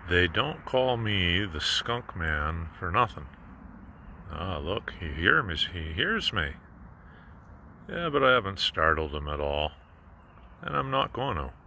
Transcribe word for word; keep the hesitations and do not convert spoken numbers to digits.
They don't call me the Skunk Man for nothing. Ah, look, he hears me. He hears me. Yeah, but I haven't startled him at all. And I'm not going to.